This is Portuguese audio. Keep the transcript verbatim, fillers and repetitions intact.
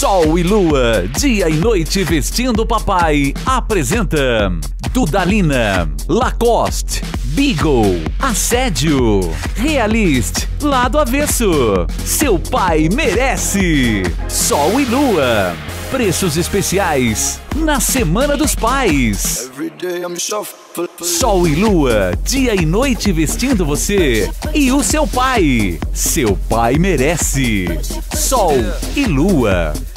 Sol e Lua, dia e noite vestindo o papai, apresenta Dudalina, Lacoste, Beagle, Assédio, Realist, Lado Avesso, Seu Pai Merece, Sol e Lua, preços especiais na Semana dos Pais. Sol e Lua, dia e noite vestindo você e o seu pai. Seu Pai Merece. Sol e Lua.